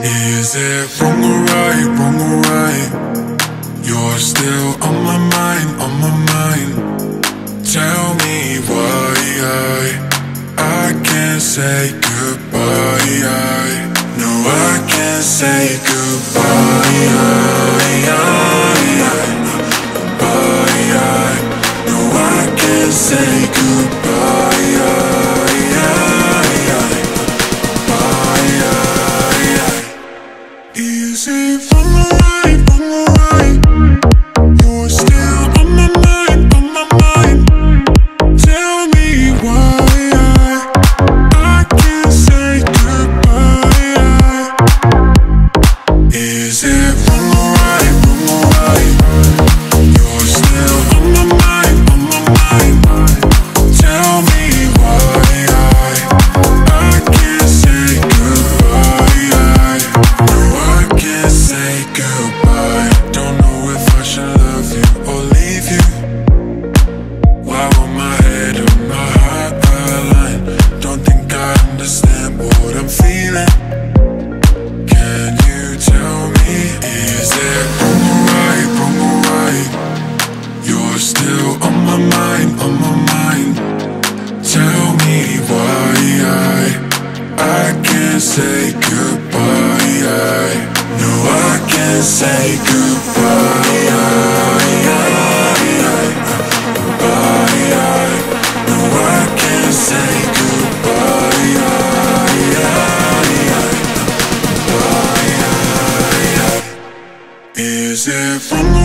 Is it wrong or right, wrong or right? You're still on my mind, on my mind. Tell me why I can't say goodbye. No, I can't say goodbye. No, I can't say goodbye. Is it wrong or right, wrong or right? You're still on my mind, on my mind. Tell me why I can't say goodbye. Is it wrong or right, wrong or right? You're still on my mind, on my mind. Tell me why I can't say goodbye. No, I can't say goodbye. Don't know if I should love you or leave you. Why will my head and my heart align? Don't think I understand what I'm feeling. Can you tell me? Is it wrong or right, wrong or right? You're still on my mind, on my mind. Tell me why I can't say goodbye. No, I can't say goodbye. No, I can't say goodbye. Is it wrong?